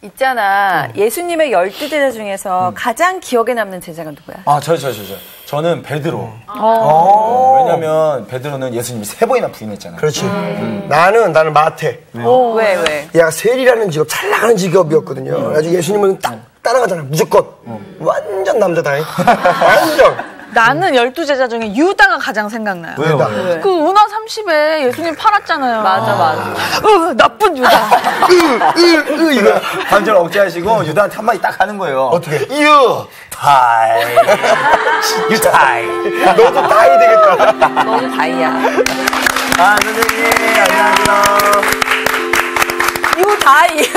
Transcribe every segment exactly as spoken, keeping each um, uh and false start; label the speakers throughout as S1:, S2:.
S1: 있잖아. 음. 예수님의 열두 제자 중에서 음. 가장 기억에 남는 제자가 누구야?
S2: 아, 저, 저, 저, 저. 저는 베드로. 음. 어. 왜냐면 베드로는 예수님이 세 번이나 부인했잖아요.
S3: 그렇지. 음. 음. 나는, 나는 마태.
S1: 오, 왜, 왜?
S3: 야, 세리라는 직업, 잘 나가는 직업이었거든요. 음. 그래서 예수님은 딱 따라가잖아. 무조건. 음. 완전 남자다. 완전.
S4: 나는 열두 제자 중에 유다가 가장 생각나요.
S2: 왜요?
S4: 왜? 그 은하 삼십에 예수님 팔았잖아요.
S1: 맞아, 맞아.
S4: 어, 나쁜 유다.
S3: 으, 으, 으, 이거.
S2: 반절 억제하시고 유다한테 한마디 딱 하는 거예요.
S3: 어떻게?
S2: 유 다이. 유 다이.
S3: 너도 다이 되겠다.
S1: 너도 다이야.
S2: 아, 선생님, 안녕하세요.
S1: 유 다이.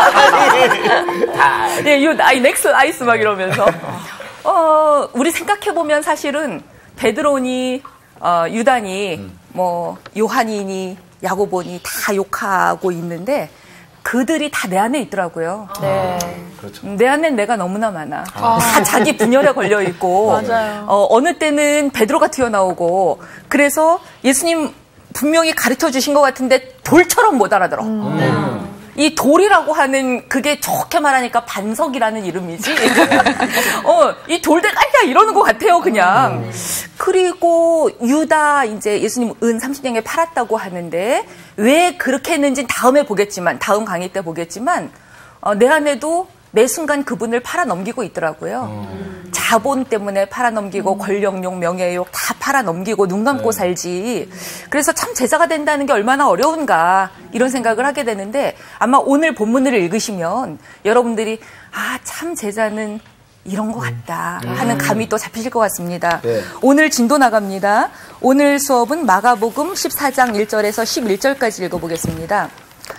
S1: 다이. 예, 유 다이, 넥스 아이스 막 이러면서. 어, 우리 생각해보면 사실은 베드로니, 어, 유다니, 음. 뭐, 요한이니, 야고보니 다 욕하고 있는데 그들이 다 내 안에 있더라고요. 네. 그렇죠. 내 안엔 내가 너무나 많아. 아. 다 자기 분열에 걸려 있고,
S4: 맞아요.
S1: 어, 어느 때는 베드로가 튀어나오고, 그래서 예수님 분명히 가르쳐 주신 것 같은데 돌처럼 못 알아들어. 음. 음. 이 돌이라고 하는 그게 좋게 말하니까 반석이라는 이름이지. 어, 이 돌대가리야 이러는 것 같아요, 그냥. 음. 그리고 유다 이제 예수님 은 삼십 냥에 팔았다고 하는데 왜 그렇게 했는지 다음에 보겠지만, 다음 강의 때 보겠지만 어, 내 안에도 매 순간 그분을 팔아넘기고 있더라고요. 음. 자본 때문에 팔아넘기고 음. 권력욕, 명예욕 다 팔아넘기고 눈 감고 네. 살지. 그래서 참 제자가 된다는 게 얼마나 어려운가 이런 생각을 하게 되는데 아마 오늘 본문을 읽으시면 여러분들이 아, 참 제자는 이런 것 같다 하는 감이 또 잡히실 것 같습니다. 네. 오늘 진도 나갑니다. 오늘 수업은 마가복음 십사 장 일 절에서 십일 절까지 읽어보겠습니다.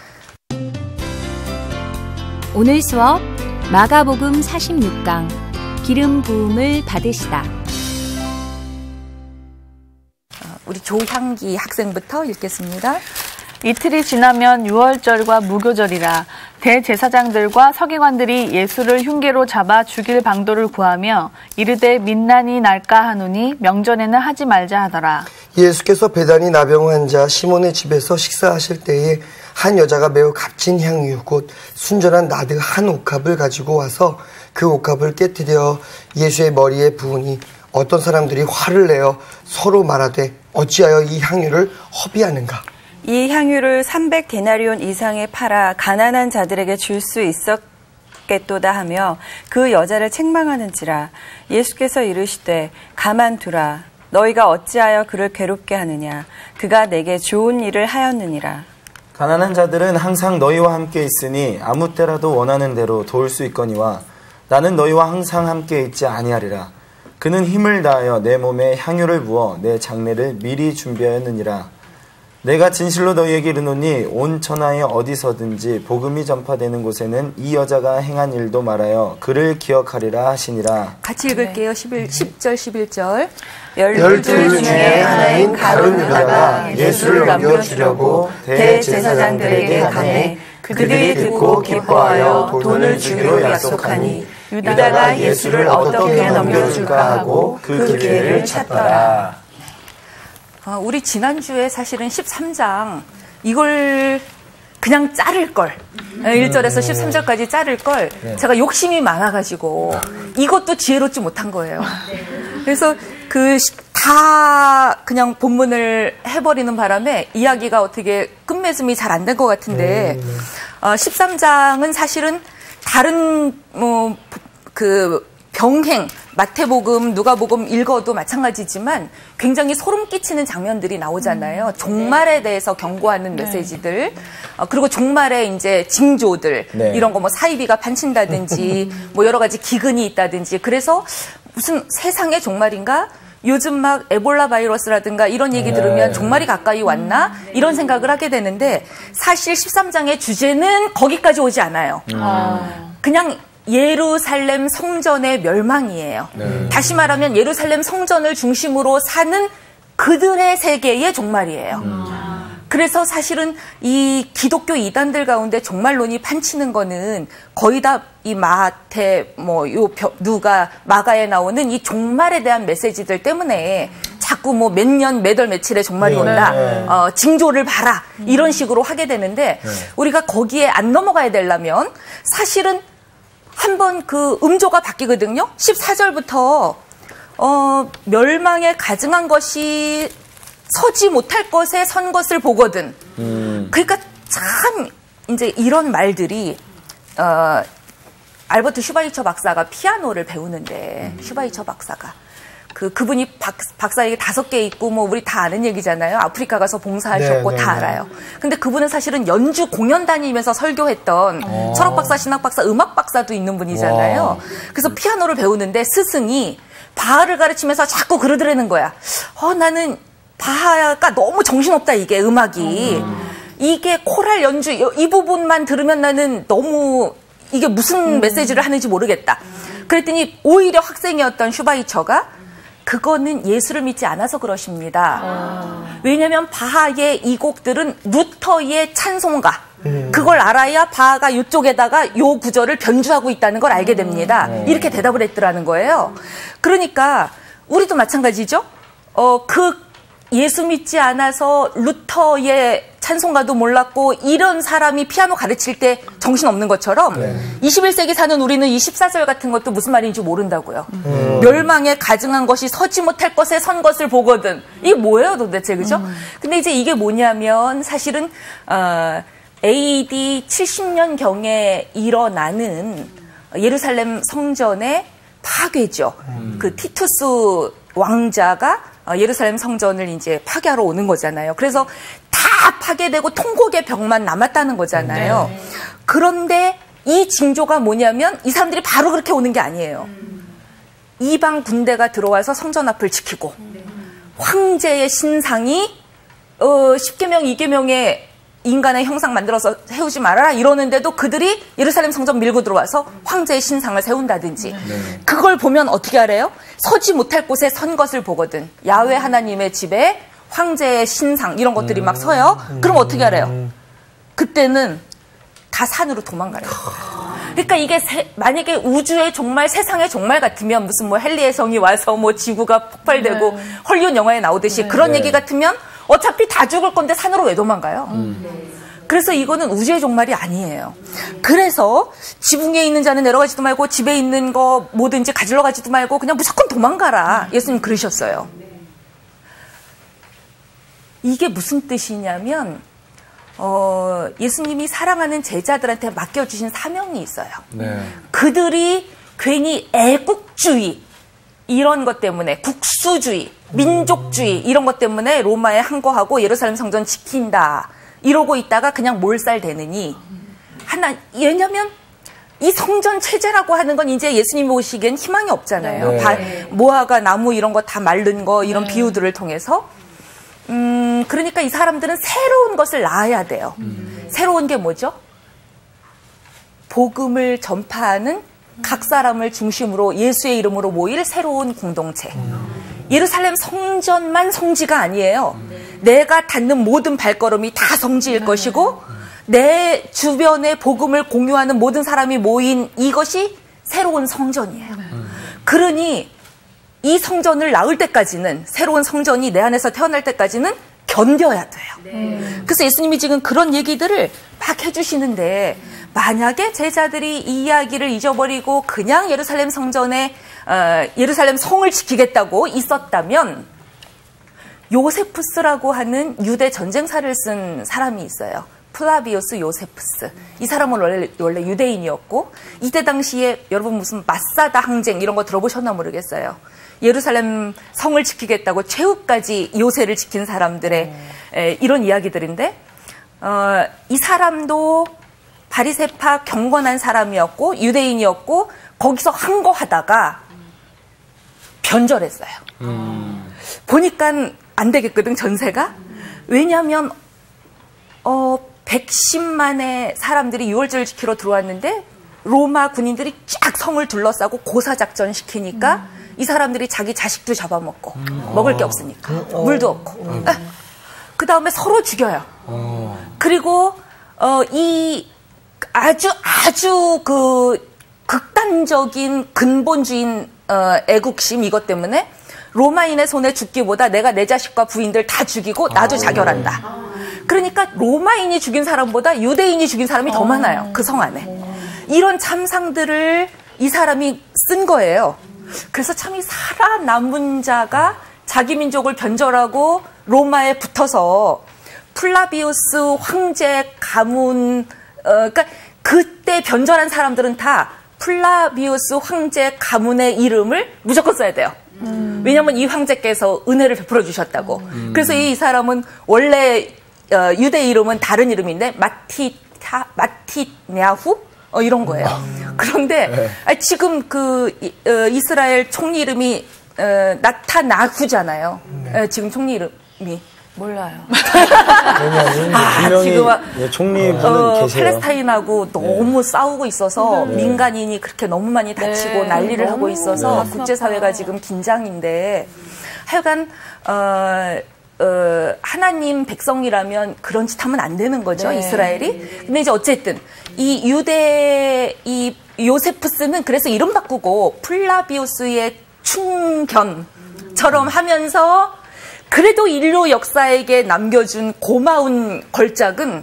S5: 오늘 수업 마가복음 사십육 강 기름 부음을 받으시다.
S1: 우리 조향기 학생부터 읽겠습니다.
S4: 이틀이 지나면 유월절과 무교절이라 대제사장들과 서기관들이 예수를 흉계로 잡아 죽일 방도를 구하며 이르되 민난이 날까 하노니 명절에는 하지 말자 하더라.
S3: 예수께서 베다니 나병 환자 시몬의 집에서 식사하실 때에 한 여자가 매우 값진 향유 곧 순전한 나드 한 옥합을 가지고 와서 그 옥합을 깨뜨려 예수의 머리에 부으니 어떤 사람들이 화를 내어 서로 말하되 어찌하여 이 향유를 허비하는가.
S6: 이 향유를 삼백 데나리온 이상에 팔아 가난한 자들에게 줄 수 있었겠도다 하며 그 여자를 책망하는지라. 예수께서 이르시되 가만두라. 너희가 어찌하여 그를 괴롭게 하느냐. 그가 내게 좋은 일을 하였느니라.
S2: 가난한 자들은 항상 너희와 함께 있으니 아무 때라도 원하는 대로 도울 수 있거니와 나는 너희와 항상 함께 있지 아니하리라. 그는 힘을 다하여 내 몸에 향유를 부어 내 장례를 미리 준비하였느니라. 내가 진실로 너희에게 이르노니 온 천하에 어디서든지 복음이 전파되는 곳에는 이 여자가 행한 일도 말하여 그를 기억하리라 하시니라.
S1: 같이 읽을게요. 십일, 십 절 십일 절.
S3: 열둘 중에 하나인 가룟 유다가 예수를 넘겨주려고 대제사장들에게 가매 그들이 듣고 기뻐하여 돈을 주기로 약속하니 유다가 예수를 어떻게 넘겨줄까 하고 그 기회를 찾더라.
S1: 어, 우리 지난주에 사실은 십삼 장 이걸 그냥 자를 걸. 일 절에서 십삼 절까지 자를 걸 제가 욕심이 많아가지고 이것도 지혜롭지 못한 거예요. 그래서 그 다 그냥 본문을 해버리는 바람에 이야기가 어떻게 끝맺음이 잘 안 된 것 같은데 어, 십삼 장은 사실은 다른 뭐 그 병행 마태복음, 누가복음 읽어도 마찬가지지만 굉장히 소름 끼치는 장면들이 나오잖아요. 종말에 대해서 경고하는 메시지들, 어, 그리고 종말에 이제 징조들, 네. 이런 거 뭐 사이비가 판친다든지, 뭐 여러 가지 기근이 있다든지, 그래서 무슨 세상의 종말인가? 요즘 막 에볼라 바이러스라든가 이런 얘기 들으면 종말이 가까이 왔나? 이런 생각을 하게 되는데 사실 십삼 장의 주제는 거기까지 오지 않아요. 음. 그냥 예루살렘 성전의 멸망이에요. 네. 다시 말하면 예루살렘 성전을 중심으로 사는 그들의 세계의 종말이에요. 음. 그래서 사실은 이 기독교 이단들 가운데 종말론이 판치는 거는 거의 다 이 마태, 뭐, 요, 누가, 마가에 나오는 이 종말에 대한 메시지들 때문에 자꾸 뭐 몇 년, 몇 월, 며칠에 종말이
S2: 네,
S1: 온다.
S2: 네.
S1: 어, 징조를 봐라. 이런 식으로 하게 되는데
S2: 네.
S1: 우리가 거기에 안 넘어가야 되려면 사실은 한번 그 음조가 바뀌거든요. 십사 절부터 어, 멸망에 가증한 것이 서지 못할 것에 선 것을 보거든. 음. 그러니까 참 이제 이런 말들이 어, 알버트 슈바이처 박사가 피아노를 배우는데 음. 슈바이처 박사가 그 그분이 박, 박사에게 다섯 개 있고 뭐 우리 다 아는 얘기잖아요. 아프리카 가서 봉사하셨고 네, 다 네, 알아요. 근데 그분은 사실은 연주 공연 다니면서 설교했던 오. 철학 박사, 신학 박사, 음악 박사도 있는 분이잖아요. 와. 그래서 피아노를 배우는데 스승이 바하를 가르치면서 자꾸 그러더라는 거야. 어 나는 바하가 너무 정신없다 이게 음악이. 음. 이게 코랄 연주 이 부분만 들으면 나는 너무 이게 무슨 음. 메시지를 하는지 모르겠다. 그랬더니 오히려 학생이었던 슈바이처가 그거는 예수를 믿지 않아서 그러십니다. 아. 왜냐하면 바하의 이 곡들은 루터의 찬송가. 음. 그걸 알아야 바하가 이쪽에다가 요 구절을 변주하고 있다는 걸 알게 됩니다. 음. 이렇게 대답을 했더라는 거예요. 그러니까 우리도 마찬가지죠. 어, 그 예수 믿지 않아서 루터의 찬송가도 몰랐고 이런 사람이 피아노 가르칠 때 정신없는 것처럼 네. 이십일 세기 사는 우리는 이 십사 절 같은 것도 무슨 말인지 모른다고요. 음. 멸망에 가증한 것이 서지 못할 것에 선 것을 보거든. 이게 뭐예요 도대체 그죠? 음. 근데 이제 이게 뭐냐면 사실은 어, 에이디 칠십 년경에 일어나는 예루살렘 성전의 파괴죠. 음. 그 티투스 왕자가 예루살렘 성전을 이제 파괴하러 오는 거잖아요. 그래서 다 파괴되고 통곡의 벽만 남았다는 거잖아요. 네. 그런데 이 징조가 뭐냐면 이 사람들이 바로 그렇게 오는 게 아니에요. 음. 이방 군대가 들어와서 성전 앞을 지키고 네. 황제의 신상이 어, 십계명, 이계명의 인간의 형상 만들어서 세우지 말아라 이러는데도 그들이 예루살렘 성전 밀고 들어와서 황제의 신상을 세운다든지 네. 그걸 보면 어떻게 하래요? 서지 못할 곳에 선 것을 보거든. 야훼 하나님의 집에 황제의 신상 이런 것들이 막 서요. 그럼 어떻게 하래요? 그때는 다 산으로 도망가래요. 그러니까 이게 세, 만약에 우주의 종말, 세상의 종말 같으면 무슨 뭐 헨리의 성이 와서 뭐 지구가 폭발되고 네. 헐리우드 영화에 나오듯이 네. 그런 네. 얘기 같으면 어차피 다 죽을 건데 산으로 왜 도망가요? 음. 그래서 이거는 우주의 종말이 아니에요. 그래서 지붕에 있는 자는 내려가지도 말고 집에 있는 거 뭐든지 가지러 가지도 말고 그냥 무조건 도망가라. 예수님 그러셨어요. 이게 무슨 뜻이냐면 어, 예수님이 사랑하는 제자들한테 맡겨주신 사명이 있어요. 네. 그들이 괜히 애국주의 이런 것 때문에 국수주의, 민족주의 이런 것 때문에 로마에 항거하고 예루살렘 성전 지킨다 이러고 있다가 그냥 몰살되느니 하나 왜냐면 이 성전 체제라고 하는 건 이제 예수님이 오시기엔 희망이 없잖아요. 네. 바, 모아가 나무 이런 거 다 마른 거 이런 네. 비유들을 통해서 음 그러니까 이 사람들은 새로운 것을 낳아야 돼요. 음. 새로운 게 뭐죠? 복음을 전파하는 각 사람을 중심으로 예수의 이름으로 모일 새로운 공동체. 예루살렘 성전만 성지가 아니에요. 내가 닿는 모든 발걸음이 다 성지일 것이고 내 주변에 복음을 공유하는 모든 사람이 모인 이것이 새로운 성전이에요. 그러니 이 성전을 낳을 때까지는 새로운 성전이 내 안에서 태어날 때까지는 견뎌야 돼요. 그래서 예수님이 지금 그런 얘기들을 막 해주시는데 만약에 제자들이 이 이야기를 잊어버리고 그냥 예루살렘 성전에 어, 예루살렘 성을 지키겠다고 있었다면 요세푸스라고 하는 유대 전쟁사를 쓴 사람이 있어요. 플라비우스 요세푸스. 이 사람은 원래, 원래 유대인이었고 이때 당시에 여러분 무슨 마사다 항쟁 이런 거 들어보셨나 모르겠어요. 예루살렘 성을 지키겠다고 최후까지 요새를 지킨 사람들의 에, 이런 이야기들인데 어, 이 사람도 바리새파 경건한 사람이었고 유대인이었고 거기서 항거하다가 변절했어요. 음. 보니까 안 되겠거든 전세가. 왜냐하면 어, 백십만의 사람들이 유월절을 지키러 들어왔는데 로마 군인들이 쫙 성을 둘러싸고 고사작전 시키니까 음. 이 사람들이 자기 자식도 잡아먹고 음. 먹을 게 없으니까 음. 물도 없고 음. 그 다음에 서로 죽여요. 음. 그리고 어, 이 아주 아주 그 극단적인 근본주의 어, 애국심 이것 때문에 로마인의 손에 죽기보다 내가 내 자식과 부인들 다 죽이고 나도
S2: 아,
S1: 자결한다.
S2: 네.
S1: 그러니까 로마인이 죽인 사람보다 유대인이 죽인 사람이 더 많아요. 그 성 안에. 이런 참상들을 이 사람이 쓴 거예요. 그래서 참 이 살아남은 자가 자기 민족을 변절하고 로마에 붙어서 플라비우스 황제 가문, 어, 그러니까 그때 변절한 사람들은 다 플라비우스 황제 가문의 이름을 무조건 써야 돼요. 음. 왜냐하면 이 황제께서 은혜를 베풀어 주셨다고. 음. 그래서 이 사람은 원래 어, 유대 이름은 다른 이름인데 마티타 마티냐후 어, 이런 거예요. 음. 그런데 네. 아니, 지금 그 어, 이스라엘 총리 이름이 어, 나타나후잖아요. 네. 어, 지금 총리 이름이.
S6: 몰라요.
S1: 아,
S2: 분명히
S1: 지금
S2: 예, 총리분은
S1: 어,
S2: 계세요.
S1: 팔레스타인하고 너무 네. 싸우고 있어서 네. 민간인이 그렇게 너무 많이 다치고 네. 난리를 하고 있어서 네. 국제사회가 지금 긴장인데 하여간 어, 어, 하나님 백성이라면 그런 짓 하면 안 되는 거죠. 네. 이스라엘이. 근데 이제 어쨌든 이 유대 이 요세푸스는 그래서 이름 바꾸고 플라비우스의 충견처럼 하면서 그래도 인류 역사에게 남겨준 고마운 걸작은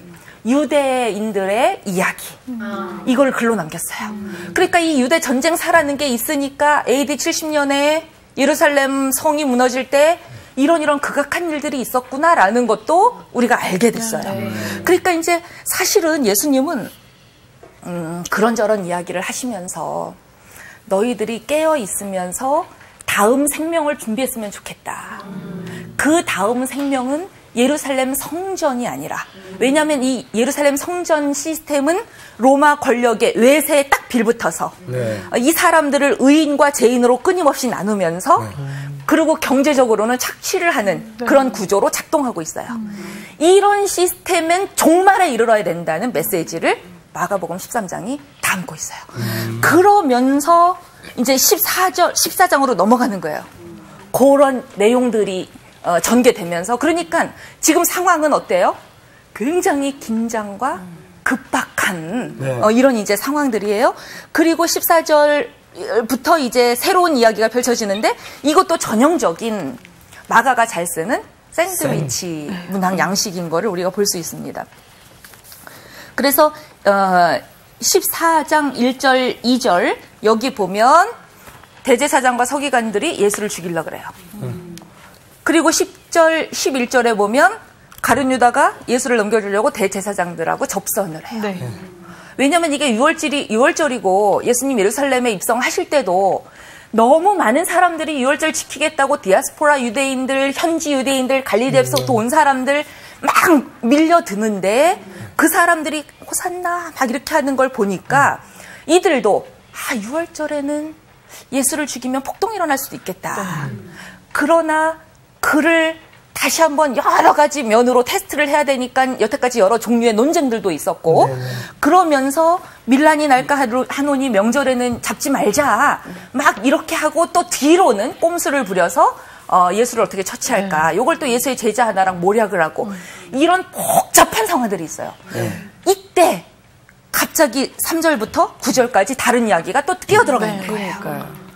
S1: 유대인들의 이야기. 음. 이걸 글로 남겼어요. 음. 그러니까 이 유대 전쟁 사라는 게 있으니까 에이디 칠십 년에 예루살렘 성이 무너질 때 이런 이런 극악한 일들이 있었구나라는 것도 우리가 알게 됐어요. 네. 그러니까 이제 사실은 예수님은 음, 그런저런 이야기를 하시면서 너희들이 깨어 있으면서 다음 생명을 준비했으면 좋겠다. 음. 그 다음 생명은 예루살렘 성전이 아니라 왜냐하면 이 예루살렘 성전 시스템은 로마 권력의 외세에 딱 빌붙어서 네. 이 사람들을 의인과 죄인으로 끊임없이 나누면서 네. 그리고 경제적으로는 착취를 하는 네. 그런 구조로 작동하고 있어요. 음. 이런 시스템은 종말에 이르러야 된다는 메시지를 마가복음 십삼 장이 담고 있어요. 음. 그러면서 이제 십사 절, 십사 장으로 넘어가는 거예요. 그런 내용들이 어, 전개되면서 그러니까 지금 상황은 어때요? 굉장히 긴장과 급박한 네. 어, 이런 이제 상황들이에요. 그리고 십사 절부터 이제 새로운 이야기가 펼쳐지는데 이것도 전형적인 마가가 잘 쓰는 샌드위치 네. 문학 양식인 거를 우리가 볼 수 있습니다. 그래서 어, 십사 장 일 절 이 절 여기 보면 대제사장과 서기관들이 예수를 죽이려고 그래요. 음. 그리고 십 절, 십일 절에 보면 가룟 유다가 예수를 넘겨주려고 대제사장들하고 접선을 해요. 네. 왜냐하면 이게 유월절이, 유월절이고 예수님 예루살렘에 입성하실 때도 너무 많은 사람들이 유월절 지키겠다고 디아스포라 유대인들, 현지 유대인들, 갈릴리에서부터 온 사람들 막 밀려드는데 그 사람들이 호산나 막 이렇게 하는 걸 보니까 이들도 아, 유월절에는 예수를 죽이면 폭동이 일어날 수도 있겠다. 그러나 그를 다시 한번 여러 가지 면으로 테스트를 해야 되니까 여태까지 여러 종류의 논쟁들도 있었고 네네. 그러면서 밀란이 날까 하노니 명절에는 잡지 말자 막 이렇게 하고 또 뒤로는 꼼수를 부려서 어, 예수를 어떻게 처치할까 네. 이걸 또 예수의 제자 하나랑 모략을 하고 음. 이런 복잡한 상황들이 있어요. 네. 이때 갑자기 삼 절부터 구 절까지 다른 이야기가 또 끼어들어가는 네. 거예요. 그러니까요.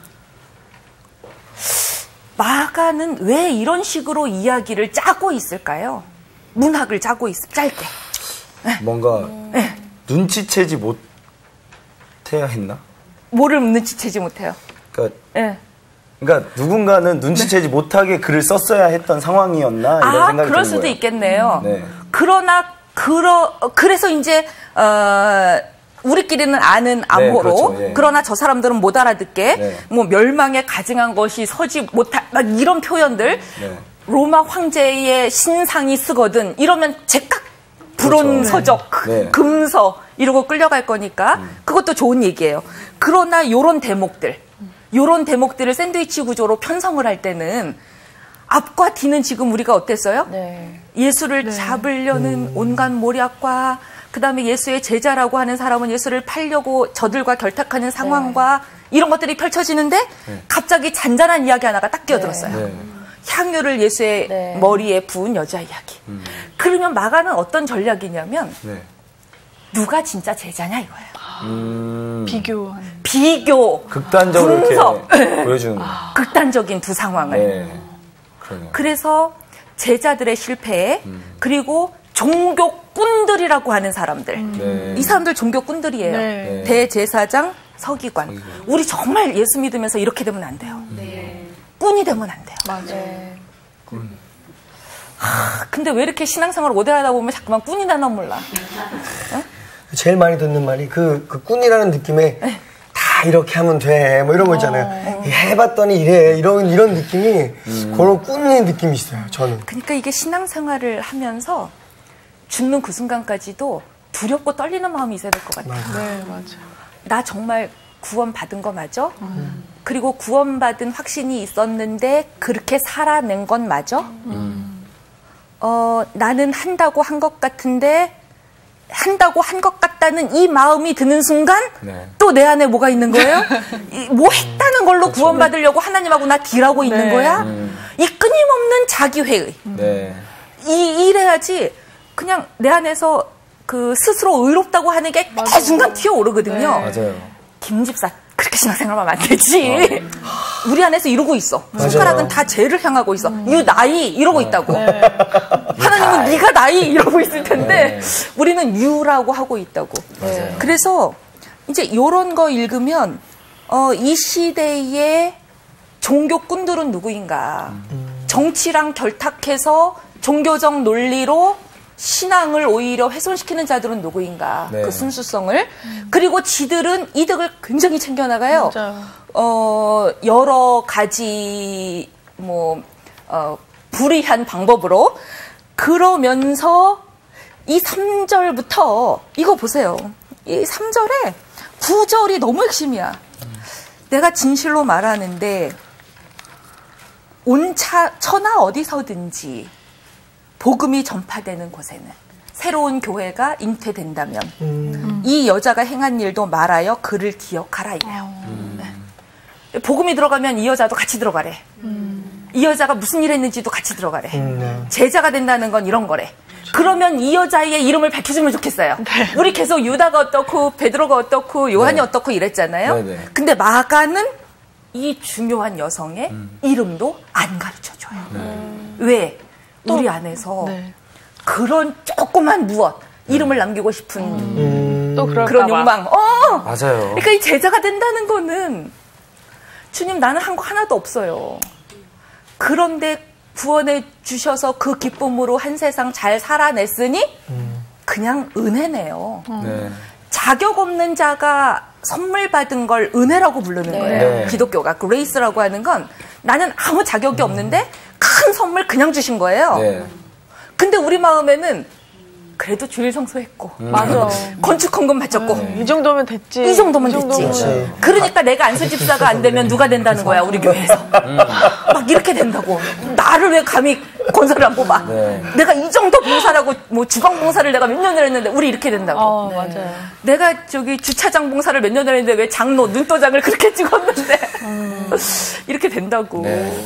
S1: 마가는 왜 이런 식으로 이야기를 짜고 있을까요? 문학을 짜고 있, 짧게. 네.
S2: 뭔가 네. 눈치채지 못해야 했나?
S1: 뭐를 눈치채지 못해요?
S2: 그러니까,
S1: 네.
S2: 그러니까 누군가는 눈치채지 네. 못하게 글을 썼어야 했던 상황이었나 이런
S1: 아,
S2: 생각이
S1: 그럴
S2: 드는
S1: 수도
S2: 거예요.
S1: 있겠네요.
S2: 네.
S1: 그러나 그러, 그래서 이제 어, 우리끼리는 아는 암호로 네, 그렇죠, 예. 그러나 저 사람들은 못 알아듣게 네. 뭐 멸망에 가증한 것이 서지 못할 막 이런 표현들 네. 로마 황제의 신상이 쓰거든 이러면 제깍 불온서적
S2: 그렇죠. 네.
S1: 금서 이러고 끌려갈 거니까 음. 그것도 좋은 얘기예요. 그러나 요런 대목들 요런 대목들을 샌드위치 구조로 편성을 할 때는 앞과 뒤는 지금 우리가 어땠어요? 네. 예수를 네. 잡으려는 음. 온갖 모략과 그 다음에 예수의 제자라고 하는 사람은 예수를 팔려고 저들과 결탁하는 상황과 네. 이런 것들이 펼쳐지는데 네. 갑자기 잔잔한 이야기 하나가 딱 끼어들었어요. 네. 향유를 예수의 네. 머리에 부은 여자 이야기. 음. 그러면 마가는 어떤 전략이냐면 네. 누가 진짜 제자냐 이거예요.
S4: 음. 비교하는.
S1: 비교,
S2: 극단적으로
S1: 분석,
S2: 이렇게 보여주는 거예요.
S1: 극단적인 두 상황을.
S2: 네.
S1: 그래서 제자들의 실패에 음. 그리고 종교꾼들이라고 하는 사람들. 음. 네. 이 사람들 종교꾼들이에요. 네. 대제사장, 서기관. 서기관. 우리 정말 예수 믿으면서 이렇게 되면 안 돼요. 네. 꾼이 되면 안 돼요.
S4: 맞아요.
S2: 꾼.
S1: 하, 근데 왜 이렇게 신앙생활을 오래 하다 보면 자꾸만 꾼이다나 몰라. 어?
S3: 제일 많이 듣는 말이 그, 그 꾼이라는 느낌에 네. 다 이렇게 하면 돼. 뭐 이런 거 있잖아요. 어. 해봤더니 이래. 이런, 이런 느낌이 음. 그런 꾼의 느낌이 있어요. 저는.
S1: 그러니까 이게 신앙생활을 하면서 죽는 그 순간까지도 두렵고 떨리는 마음이 있어야 될 것 같아요.
S3: 맞아.
S4: 네, 맞아요.
S1: 나 정말 구원받은 거 맞아?
S4: 음.
S1: 그리고 구원받은 확신이 있었는데 그렇게 살아낸 건 맞아?
S2: 음.
S1: 어, 나는 한다고 한 것 같은데 한다고 한 것 같다는 이 마음이 드는 순간 네. 또 내 안에 뭐가 있는 거예요? 이, 뭐 했다는 걸로 그렇죠. 구원받으려고 하나님하고 나 딜하고 네. 있는 거야? 음. 이 끊임없는 자기회의.
S2: 네.
S1: 이, 이래야지 그냥 내 안에서 그 스스로 의롭다고 하는 게 매 순간 튀어오르거든요.
S2: 네. 맞아요.
S1: 김 집사 그렇게 신앙생활하면 안 되지. 어. 우리 안에서 이러고 있어. 맞아요. 손가락은 다 죄를 향하고 있어. 음. 유 나이 이러고 네. 있다고. 네. 하나님은 네가 나이 이러고 있을 텐데 네. 우리는 유라고 하고 있다고.
S2: 맞아요.
S1: 그래서 이제 이런 거 읽으면 어, 이 시대의 종교꾼들은 누구인가. 음. 정치랑 결탁해서 종교적 논리로 신앙을 오히려 훼손시키는 자들은 누구인가. 네. 그 순수성을. 음. 그리고 지들은 이득을 굉장히 챙겨나가요.
S4: 맞아요.
S1: 어, 여러 가지 뭐 어, 불의한 방법으로. 그러면서 이 삼 절부터 이거 보세요. 이 삼 절에 구 절이 너무 핵심이야. 음. 내가 진실로 말하는데 온차 천하 어디서든지 복음이 전파되는 곳에는 새로운 교회가 잉태된다면 음. 이 여자가 행한 일도 말하여 그를 기억하라 이래요. 음. 네. 복음이 들어가면 이 여자도 같이 들어가래. 음. 이 여자가 무슨 일 했는지도 같이 들어가래. 음, 네. 제자가 된다는 건 이런 거래. 그렇죠. 그러면 이 여자의 이름을 밝혀주면 좋겠어요. 네. 우리 계속 유다가 어떻고 베드로가 어떻고 요한이 네. 어떻고 이랬잖아요. 네, 네. 근데 마가는 이 중요한 여성의 음. 이름도 안 가르쳐줘요. 네. 왜? 우리 또, 안에서 네. 그런 조그만 무엇 이름을 음. 남기고 싶은
S4: 음. 또
S1: 그런 욕망. 어!
S2: 맞아요.
S1: 그러니까 이 제자가 된다는 거는 주님 나는 한 거 하나도 없어요. 그런데 구원해 주셔서 그 기쁨으로 한 세상 잘 살아냈으니 음. 그냥 은혜네요. 음. 네. 자격 없는 자가 선물 받은 걸 은혜라고 부르는 네. 거예요. 네. 기독교가 그레이스라고 하는 건 나는 아무 자격이 음. 없는데 큰 선물 그냥 주신 거예요. 네. 근데 우리 마음에는 그래도 주일 성소했고
S4: 음. 맞아.
S1: 건축 헌금 바쳤고
S4: 네. 이 정도면 됐지.
S1: 이 정도면, 이 정도면 됐지. 네. 그러니까 내가 안수 집사가 안 되면 누가 된다는 거야 우리 교회에서. 음. 막 이렇게 된다고. 나를 왜 감히 건설을 안 뽑아. 네. 내가 이 정도 봉사라고 뭐 주방 봉사를 내가 몇 년을 했는데 우리 이렇게 된다고.
S4: 어, 네. 맞아요.
S1: 내가 저기 주차장 봉사를 몇 년을 했는데 왜 장로 눈도장을 그렇게 찍었는데 음. 이렇게 된다고.
S6: 네.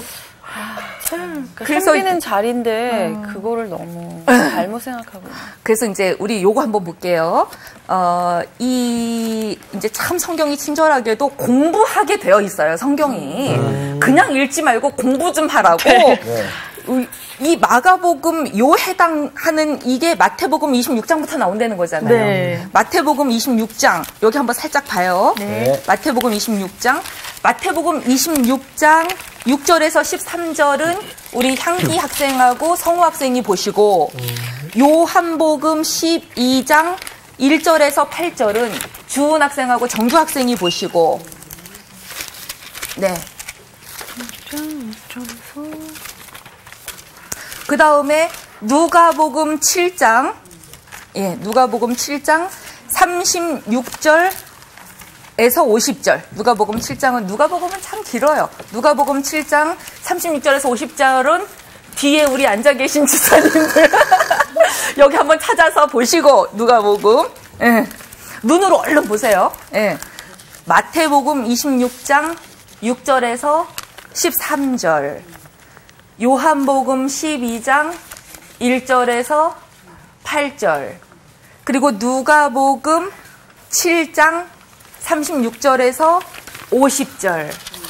S6: 그러니까 그래서 섬기는 자리인데 음. 그거를 너무 잘못 생각하고.
S1: 그래서 이제 우리 요거 한번 볼게요. 어, 이 이제 참 성경이 친절하게도 공부하게 되어 있어요. 성경이 음. 그냥 읽지 말고 공부 좀 하라고. 네. 이 마가복음 요 해당하는 이게 마태복음 이십육 장부터 나온다는 거잖아요. 네. 마태복음 이십육 장 여기 한번 살짝 봐요. 네. 마태복음 이십육 장 마태복음 이십육 장 육 절에서 십삼 절은 우리 향기 학생하고 성우 학생이 보시고 요한복음 십이 장 일 절에서 팔 절은 주은 학생하고 정주 학생이 보시고 네. 그 다음에 누가복음 칠 장 예, 누가복음 칠 장 삼십육 절에서 오십 절. 누가복음 칠 장은 누가복음은 참 길어요. 누가복음 칠 장 삼십육 절에서 오십 절은 뒤에 우리 앉아 계신 집사님들 여기 한번 찾아서 보시고 누가복음 예. 눈으로 얼른 보세요. 예. 마태복음 이십육 장 육 절에서 십삼 절. 요한복음 십이 장 일 절에서 팔 절. 그리고 누가복음 칠 장 삼십육 절에서 오십 절.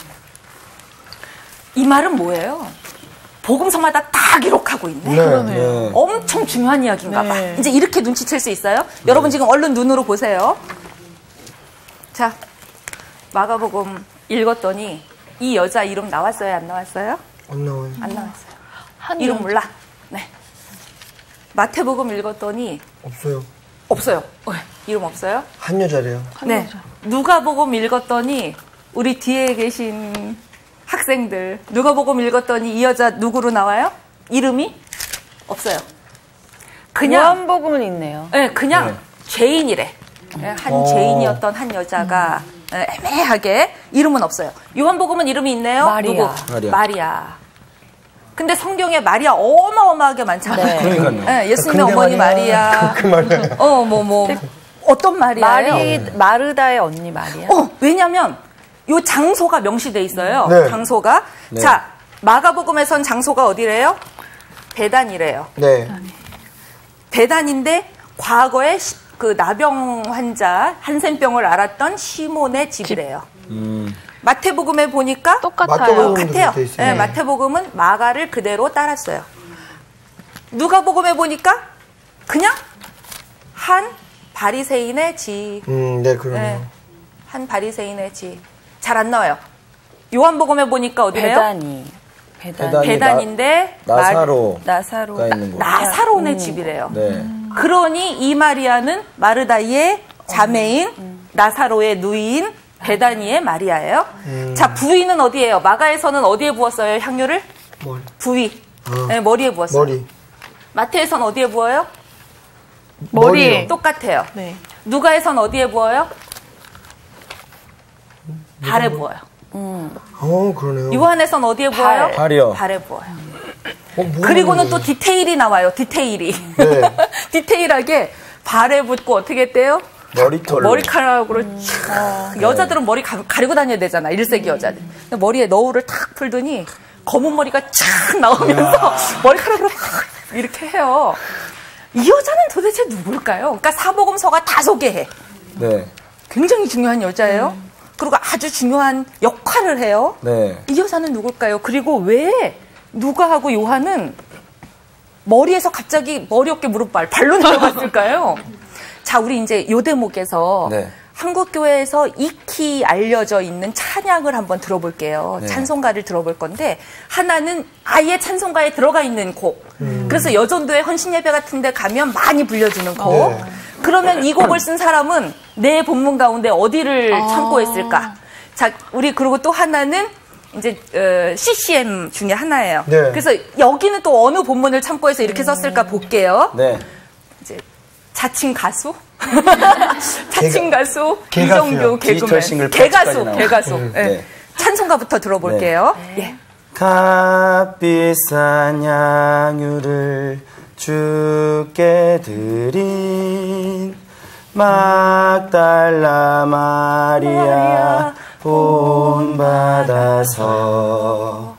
S1: 이 말은 뭐예요? 복음서마다 다 기록하고 있네.
S3: 네.
S2: 네.
S1: 엄청 중요한 이야기인가 봐.
S4: 네.
S1: 이제 이렇게 눈치챌 수 있어요? 여러분 지금 얼른 눈으로 보세요. 자, 마가복음 읽었더니 이 여자 이름 나왔어요? 안 나왔어요?
S3: 안 나와요.
S1: 안 나왔어요.
S4: 한
S1: 이름
S4: 여-
S1: 몰라. 네. 마태복음 읽었더니
S3: 없어요.
S1: 없어요. 어, 이름 없어요?
S3: 한 여자래요.
S1: 네. 누가복음 읽었더니 우리 뒤에 계신 학생들 누가복음 읽었더니 이 여자 누구로 나와요? 이름이 없어요. 그냥
S6: 요한복음은 있네요.
S1: 네, 그냥
S2: 네.
S1: 죄인이래. 네, 한
S3: 어.
S1: 죄인이었던 한 여자가 네, 애매하게 이름은 없어요. 요한복음은 이름이 있네요.
S6: 마리아.
S1: 누구?
S2: 마리아.
S1: 마리아. 근데 성경에 마리아 어마어마하게 많잖아요.
S6: 네.
S2: 그러니까요.
S1: 네, 예수님의
S3: 근데
S1: 어머니
S3: 마리아.
S1: 마리아.
S3: 그 말이야.
S1: 어, 뭐, 뭐. 어떤 마리아예요?
S6: 마리 마르다의 언니 마리아.
S1: 어, 왜냐면 요 장소가 명시돼 있어요.
S3: 네.
S1: 장소가.
S2: 네.
S1: 자, 마가복음에선 장소가 어디래요? 베단이래요.
S3: 네.
S1: 베단인데 과거에 시- 그 나병 환자 한센병을 앓았던 시몬의 집이래요.
S2: 음.
S1: 마태복음에 보니까
S4: 똑같아요.
S3: 마태복음.
S1: 같아요.
S3: 돼 있어요.
S1: 네, 마태복음은 마가를 그대로 따랐어요. 누가복음에 보니까 그냥 한 바리새인의 집.
S3: 음, 네, 그러네요.
S1: 네, 한 바리새인의 집. 잘 안 나와요. 요한복음에 보니까 어디래요?
S6: 배단이. 배단.
S2: 배단이
S1: 베단인데
S2: 나- 나사로가
S6: 나사로.
S2: 있는 곳.
S1: 나사로네
S6: 음.
S1: 집이래요.
S2: 네.
S1: 그러니 이 마리아는 마르다이의 자매인 나사로의 누이인 베다니의 마리아예요. 자, 부위는 어디예요? 마가에서는 어디에 부었어요? 향유를?
S3: 머리.
S1: 부위.
S3: 어.
S1: 네, 머리에 부었어요.
S3: 머리.
S1: 마태에서는 어디에 부어요?
S4: 머리.
S3: 머리요.
S1: 똑같아요.
S4: 네.
S1: 누가에서는 어디에 부어요? 발에 부어요.
S3: 어, 그러네요.
S1: 요한에서는 어디에 부어요?
S2: 발이요.
S1: 발에 부어요.
S3: 어, 뭐
S1: 그리고는
S3: 하는
S1: 또
S3: 거예요?
S1: 디테일이 나와요. 디테일이.
S3: 네.
S1: 디테일하게 발에 붙고 어떻게 했대요?
S2: 머리털로.
S1: 머리카락으로 촥. 여자들은 머리 가, 가리고 다녀야 되잖아. 일 세기 여자들. 근데 머리에 너울을 탁 풀더니 검은 머리가 촥 나오면서 머리카락으로 탁 이렇게 해요. 이 여자는 도대체 누굴까요? 그러니까 사복음서가 다 소개해.
S2: 네.
S1: 굉장히 중요한 여자예요. 그리고 아주 중요한 역할을 해요.
S2: 네.
S1: 이 여자는 누굴까요? 그리고 왜 누가하고 요한은 머리에서 갑자기 머리, 어깨, 무릎, 발, 발로 내려갔을까요? 자, 우리 이제 요 대목에서
S2: 네.
S1: 한국교회에서 익히 알려져 있는 찬양을 한번 들어볼게요.
S2: 네.
S1: 찬송가를 들어볼 건데 하나는 아예 찬송가에 들어가 있는 곡. 그래서 여전도의 헌신예배 같은 데 가면 많이 불려주는 곡.
S3: 네.
S1: 그러면 이 곡을 쓴 사람은 내 본문 가운데 어디를 참고했을까? 자, 우리 그리고 또 하나는 이제 어, 씨씨엠 중에 하나예요.
S3: 네.
S1: 그래서 여기는 또 어느 본문을 참고해서 이렇게 썼을까 볼게요.
S2: 네.
S1: 이제 자칭 가수, 자칭 가수
S3: 개가수요.
S1: 이정규
S2: 디지털
S1: 개그맨,
S2: 싱글
S1: 개가수,
S2: 팔찌까지 나오는.
S1: 개가수.
S2: 음,
S1: 예.
S2: 네.
S1: 찬송가부터 들어볼게요. 예.
S2: 값비싼 향유를 주께 드린 막달라 마리아 본받아서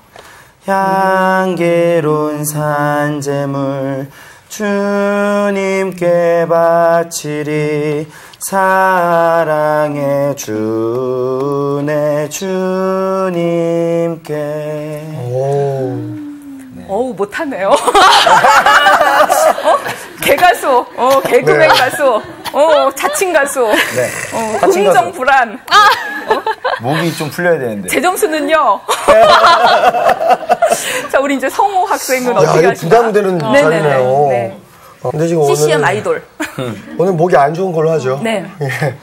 S2: 향기로운 산재물 주님께 바치리 사랑의 주 내 주님께.
S3: 오.
S1: 어우, 못하네요. 어? 개가수, 어, 개그맨
S3: 네.
S1: 가수, 어, 자칭 가수,
S2: 네.
S1: 어,
S2: 자칭
S1: 긍정
S2: 가수.
S1: 불안.
S2: 목이 좀 풀려야 되는데.
S1: 제 점수는요. 자, 우리 이제 성호 학생은
S3: 야,
S1: 어떻게
S3: 이거
S1: 하시나?
S3: 부담되는
S1: 네네네.
S3: 자리네요.
S1: 네.
S3: 어, 근데 지금
S1: 씨씨엠
S3: 오늘은,
S1: 아이돌.
S3: 오늘 목이 안 좋은 걸로 하죠.
S1: 네.
S3: 예.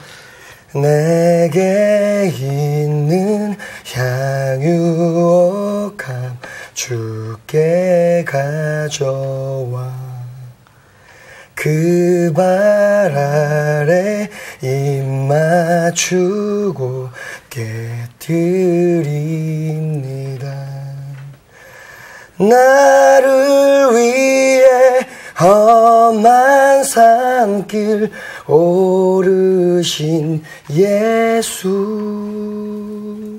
S3: 내게 있는 향유옥함 주께 가져와 그 발 아래 입 맞추고 깨뜨립니다. 나를 위해 험한 산길 오르신 예수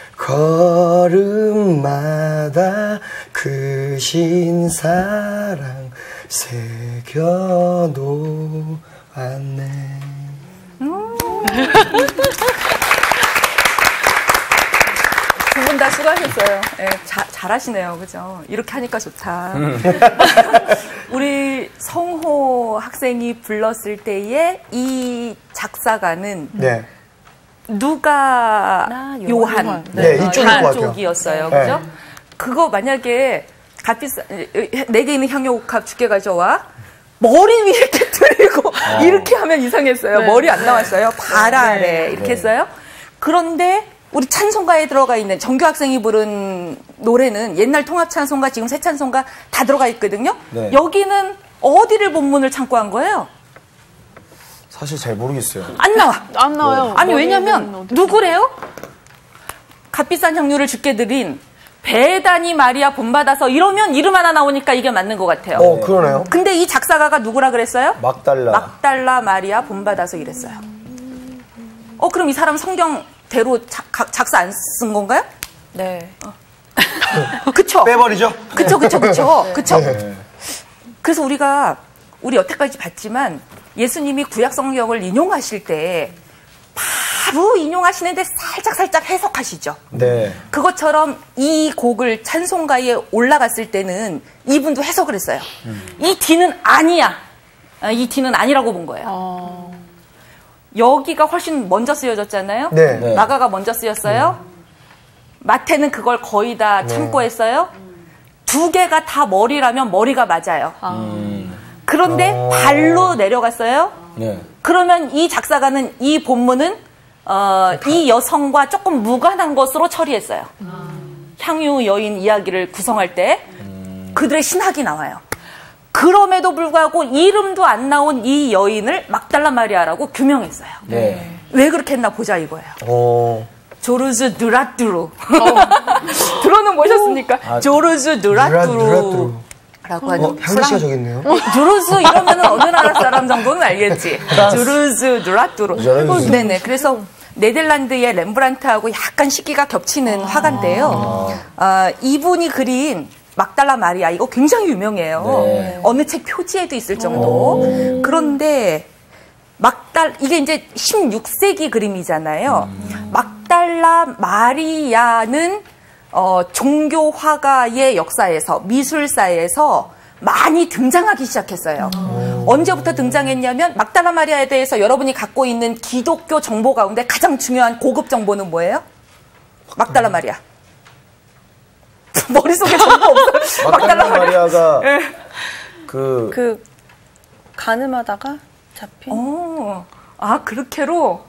S3: 걸음마다 크신 사랑 새겨놓았네.
S1: 수고하셨어요. 네, 자, 잘하시네요. 그죠? 이렇게 하니까 좋다. 음. 우리 성호 학생이 불렀을 때의 이 작사가는 네. 누가 요한, 요한.
S3: 네, 네, 이쪽일 것 같아요.
S1: 쪽이었어요. 네. 그죠? 그거 만약에 갓비싸, 내게 있는 향유옥합 주께 가져와 머리 위에 이렇게 들고 어. 이렇게 하면 이상했어요. 네. 머리 안 나왔어요. 발 아래 네. 이렇게 네. 했어요. 그런데 우리 찬송가에 들어가 있는 정규 학생이 부른 노래는 옛날 통합 찬송가, 지금 새 찬송가 다 들어가 있거든요. 네. 여기는 어디를 본문을 참고한 거예요?
S2: 사실 잘 모르겠어요.
S1: 안 나와.
S4: 안 나와요.
S1: 아니 왜냐면 누구래요? 값비싼 향유를 주께 드린 베다니 마리아 본받아서 이러면 이름 하나 나오니까 이게 맞는 것 같아요.
S3: 어, 그러네요.
S1: 근데 이 작사가가 누구라 그랬어요?
S2: 막달라.
S1: 막달라 마리아 본받아서 이랬어요. 어, 그럼 이 사람 성경대로 작, 작사 안 쓴 건가요?
S6: 네.
S1: 어. 그쵸?
S3: 빼버리죠?
S1: 그쵸, 그쵸, 그쵸.
S6: 네.
S1: 그쵸?
S3: 네.
S1: 그래서 우리가, 우리 여태까지 봤지만 예수님이 구약 성경을 인용하실 때 바로 인용하시는데 살짝 살짝 해석하시죠.
S2: 네.
S1: 그것처럼 이 곡을 찬송가에 올라갔을 때는 이분도 해석을 했어요. 음. 이 D는 아니야. 이 D는 아니라고 본 거예요. 어... 여기가 훨씬 먼저 쓰여졌잖아요.
S3: 네. 네.
S1: 마가가 먼저 쓰였어요. 음. 마태는 그걸 거의 다 참고했어요. 네. 두 개가 다 머리라면 머리가 맞아요. 음. 그런데 어... 발로 내려갔어요. 네. 그러면 이 작사가는 이 본문은 어, 이 여성과 조금 무관한 것으로 처리했어요. 음. 향유 여인 이야기를 구성할 때 음. 그들의 신학이 나와요. 그럼에도 불구하고 이름도 안 나온 이 여인을 막달라 마리아라고 규명했어요. 네. 왜 그렇게 했나 보자 이거예요. 오. 조르즈 누라뚜루. 어. 들어는 보셨습니까? 아, 조르즈 누라뚜루. 라고 하는.
S3: 어, 향기 씨가 저기 있네요.
S1: 주루즈 이러면은 어느 나라 사람 정도는 알겠지. 주루즈, 누라뚜루. 네네. 그래서 네덜란드의 렘브란트하고 약간 시기가 겹치는 아~ 화가인데요. 아, 이분이 그린 막달라 마리아 이거 굉장히 유명해요. 네. 어느 책 표지에도 있을 정도. 그런데 막달 이게 이제 십육 세기 그림이잖아요. 음. 막달라 마리아는 어, 종교 화가의 역사에서 미술사에서 많이 등장하기 시작했어요. 오. 언제부터 등장했냐면 막달라 마리아에 대해서 여러분이 갖고 있는 기독교 정보 가운데 가장 중요한 고급 정보는 뭐예요? 막달라 마리아. 머릿속에 정보 없어요.
S2: 막달라 마리아가 네. 그...
S6: 그 가늠하다가 잡힌?
S1: 오. 아 그렇게로?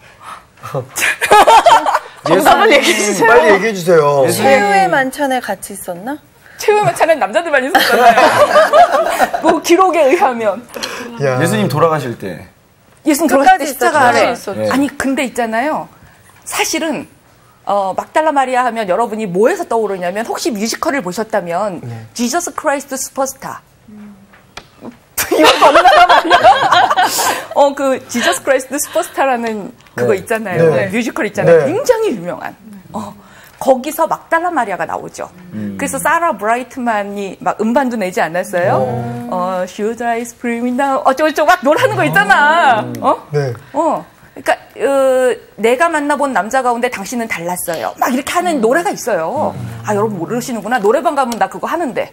S3: 정답을 얘기해 주세요. 빨리 얘기해 주세요.
S6: 최후의 만찬에 같이 있었나?
S1: 최후의 만찬엔 남자들만 있었잖아요. 뭐 기록에 의하면.
S2: 야. 예수님 돌아가실 때.
S1: 예수님 돌아가실 때 십자가 아래. 아니 근데 있잖아요. 사실은 어, 막달라 마리아 하면 여러분이 뭐에서 떠오르냐면 혹시 뮤지컬을 보셨다면 네. 지저스 크라이스트 슈퍼스타. 이것도 어느 나라 말이야. 어, 그, 지저스 크라이스트 슈퍼스타라는 그거 네. 있잖아요. 네. 뮤지컬 있잖아요. 네. 굉장히 유명한. 어, 거기서 막달라 마리아가 나오죠. 음. 그래서 사라 브라이트만이 막 음반도 내지 않았어요? 오. 어, Should I Scream Now? 어쩌고저쩌고 막 노래하는 거 있잖아. 음. 어? 네. 어. 그러니까, 어, 내가 만나본 남자 가운데 당신은 달랐어요. 막 이렇게 하는 음. 노래가 있어요. 음. 아, 여러분 모르시는구나. 노래방 가면 나 그거 하는데.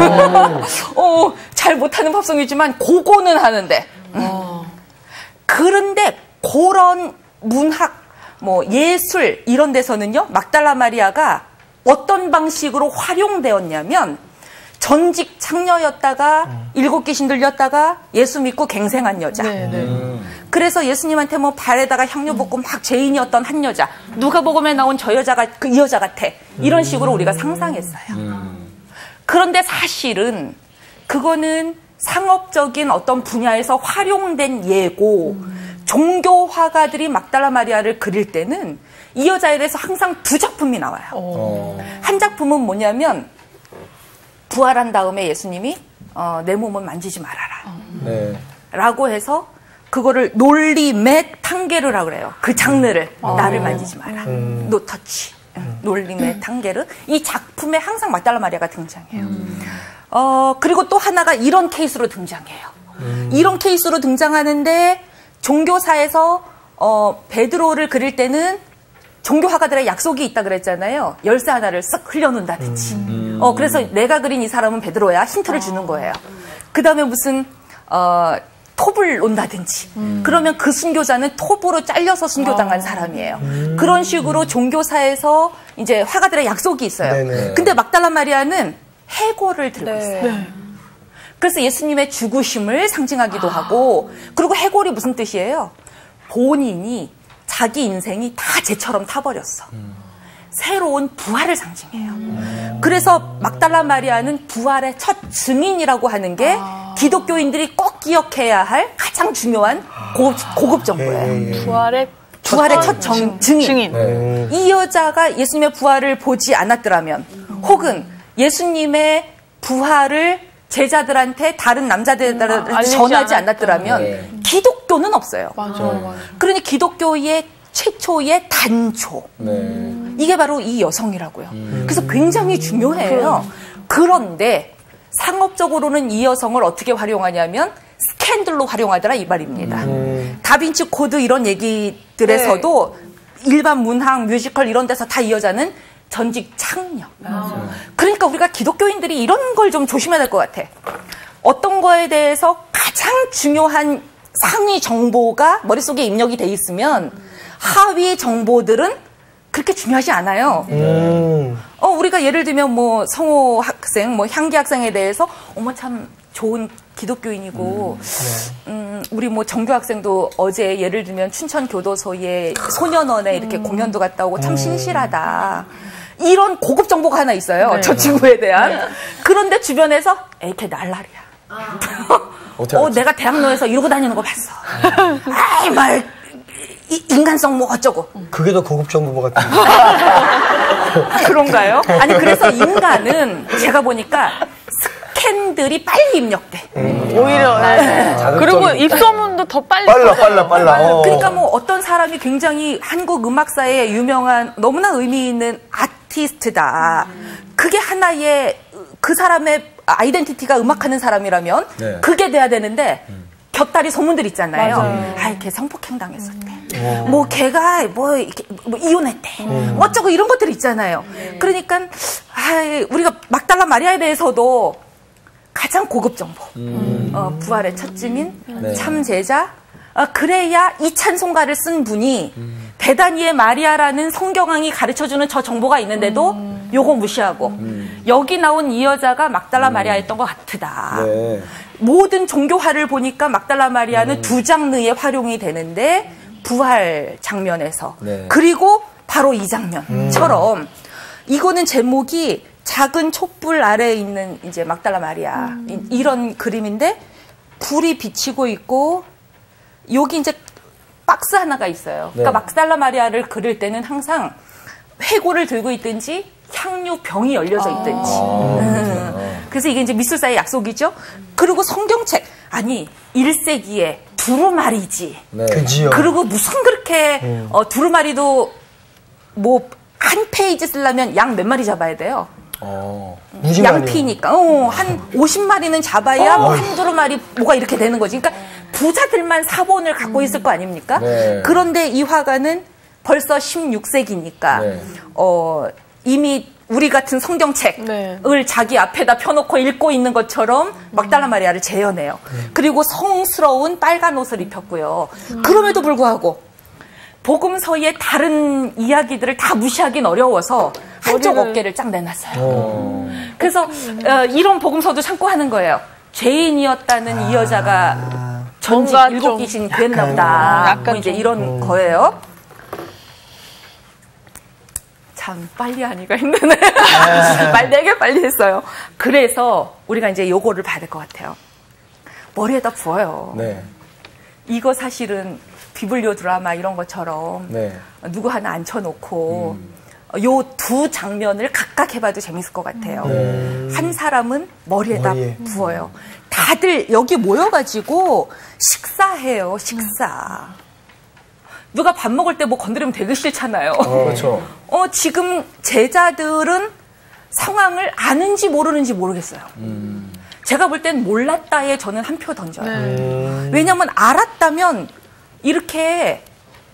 S1: 어, 잘 못하는 팝송이지만 그거는 하는데. 음. 그런데 그런 문학, 뭐 예술 이런 데서는요. 막달라 마리아가 어떤 방식으로 활용되었냐면 전직 창녀였다가 음. 일곱 귀신 들렸다가 예수 믿고 갱생한 여자. 네, 네. 음. 그래서 예수님한테 뭐 발에다가 향유 붓고 음. 막 죄인이었던 한 여자. 누가복음에 나온 저 여자가 그 이 여자 같아. 이런 식으로 우리가 상상했어요. 음. 그런데 사실은 그거는 상업적인 어떤 분야에서 활용된 예고 음. 종교 화가들이 막달라 마리아를 그릴 때는 이 여자에 대해서 항상 두 작품이 나와요. 오. 한 작품은 뭐냐면 부활한 다음에 예수님이 어, 내 몸은 만지지 말아라. 네. 라고 해서 그거를 놀림의 탕게르라고 그래요. 그 장르를 음. 나를 만지지 마라. 음. 노 터치. 음. 놀림의 탕게르. 이 작품에 항상 막달라 마리아가 등장해요. 음. 어, 그리고 또 하나가 이런 케이스로 등장해요. 음. 이런 케이스로 등장하는데 종교사에서 어, 베드로를 그릴 때는 종교 화가들의 약속이 있다 그랬잖아요. 열쇠 하나를 쓱 흘려놓는다든지.
S2: 음.
S1: 어, 그래서 내가 그린 이 사람은 베드로야. 힌트를 주는 거예요. 그 다음에 무슨, 어, 톱을 놓는다든지. 음. 그러면 그 순교자는 톱으로 잘려서 순교당한 아. 사람이에요. 음. 그런 식으로 종교사에서 이제 화가들의 약속이 있어요. 네네. 근데 막달라 마리아는 해골을 들고 네. 있어요. 네. 그래서 예수님의 죽으심을 상징하기도 아. 하고, 그리고 해골이 무슨 뜻이에요? 본인이 자기 인생이 다 쟤처럼 타버렸어. 음. 새로운 부활을 상징해요. 음. 그래서 막달라 마리아는 부활의 첫 증인이라고 하는 게 아. 기독교인들이 꼭 기억해야 할 가장 중요한 고급, 고급 정보예요.
S4: 네. 부활의
S1: 부활의 첫 정, 증인. 증인. 네. 이 여자가 예수님의 부활을 보지 않았더라면, 음. 혹은 예수님의 부활을 제자들한테 다른 남자들한테 음, 전하지 않았더라면 네. 기독교는 없어요.
S4: 맞아, 네. 맞아.
S1: 그러니 기독교의 최초의 단초.
S2: 네.
S1: 이게 바로 이 여성이라고요. 음. 그래서 굉장히 중요해요. 그런데 상업적으로는 이 여성을 어떻게 활용하냐면 스캔들로 활용하더라 이 말입니다. 음. 다빈치 코드 이런 얘기들에서도 네. 일반 문학, 뮤지컬 이런 데서 다 이 여자는 전직 창녀. 아. 그러니까 우리가 기독교인들이 이런 걸 좀 조심해야 될 것 같아. 어떤 거에 대해서 가장 중요한 상위 정보가 머릿속에 입력이 돼 있으면 하위 정보들은 그렇게 중요하지 않아요. 음. 어, 우리가 예를 들면 뭐 성호 학생, 뭐 향기 학생에 대해서 어머 참 좋은 기독교인이고, 음, 네. 음, 우리 뭐 정규 학생도 어제 예를 들면 춘천 교도소에 소년원에 이렇게 음. 공연도 갔다 오고 참 신실하다. 이런 고급 정보가 하나 있어요. 네. 저 친구에 대한. 네. 그런데 주변에서 에이 걔 날라리야. 아. 어, 내가 대학로에서 이러고 다니는 거 봤어. 아이 말 인간성 뭐 어쩌고.
S3: 그게 더 고급 정보 같은데.
S1: 그런가요? 아니 그래서 인간은 제가 보니까 스캔들이 빨리 입력돼.
S4: 음. 오히려. 네. 그리고 입소문도 더 빨리.
S3: 빨라 빨라 빨라. 어.
S1: 그러니까 뭐 어떤 사람이 굉장히 한국 음악사에 유명한 너무나 의미 있는 아티스트다. 그게 하나의 그 사람의 아이덴티티가 음악하는 사람이라면 네. 그게 돼야 되는데 음. 곁다리 소문들 있잖아요. 음. 아, 걔 성폭행 당했었대. 음. 뭐 걔가 뭐, 이렇게, 뭐 이혼했대. 음. 뭐 어쩌고 이런 것들 있잖아요. 네. 그러니까 아, 우리가 막달라 마리아에 대해서도 가장 고급 정보. 음. 어, 부활의 첫 증인, 네. 참 제자. 어, 그래야 이 찬송가를 쓴 분이 음. 베다니의 마리아라는 성경왕이 가르쳐주는 저 정보가 있는데도 음. 요거 무시하고 음. 여기 나온 이 여자가 막달라 음. 마리아였던 것 같다. 네. 모든 종교화를 보니까 막달라 마리아는 음. 두 장르에 활용이 되는데 부활 장면에서 네. 그리고 바로 이 장면처럼 음. 이거는 제목이 작은 촛불 아래에 있는 이제 막달라 마리아 음. 이런 그림인데 불이 비치고 있고 여기 이제 박스 하나가 있어요. 그러니까 네. 막달라 마리아를 그릴 때는 항상 회고를 들고 있든지 향유 병이 열려져 있든지. 아, 음. 그래서 이게 이제 미술사의 약속이죠. 그리고 성경책 아니 일 세기에 두루마리지. 네.
S3: 그지요.
S1: 그리고 무슨 그렇게 음. 어, 두루마리도 뭐 한 페이지 쓰려면 양 몇 마리 잡아야 돼요.
S3: 어.
S1: 양피니까 어, 한 오십 마리는 잡아야 뭐 한 두루마리 뭐가 이렇게 되는 거지. 그러니까 부자들만 사본을 갖고 있을 거 아닙니까? 네. 그런데 이 화가는 벌써 십육 세기니까 네. 어, 이미 우리 같은 성경책을 네. 자기 앞에다 펴놓고 읽고 있는 것처럼 막달라 마리아를 재현해요. 음. 그리고 성스러운 빨간 옷을 입혔고요. 음. 그럼에도 불구하고 복음서의 다른 이야기들을 다 무시하긴 어려워서 한쪽 머리를... 어깨를 쫙 내놨어요. 오. 그래서 어, 이런 복음서도 참고 하는 거예요. 죄인이었다는 아. 이 여자가 전직 일곱 귀신 구했나 보다. 뭐 이제 이런 음. 거예요. 참 빨리 하니까 힘드네. 말 되게 빨리 했어요. 그래서 우리가 이제 요거를 봐야 될 것 같아요. 머리에다 부어요. 네. 이거 사실은 비블리오 드라마 이런 것처럼 네. 누구 하나 앉혀놓고 음. 요 두 장면을 각각 해봐도 재밌을 것 같아요. 네. 한 사람은 머리에다 머리에. 부어요. 다들 여기 모여가지고 식사해요. 식사. 누가 밥 먹을 때 뭐 건드리면 되게 싫잖아요.
S2: 어, 그렇죠.
S1: 어, 지금 제자들은 상황을 아는지 모르는지 모르겠어요. 음. 제가 볼 땐 몰랐다에 저는 한 표 던져요. 네. 음. 왜냐하면 알았다면 이렇게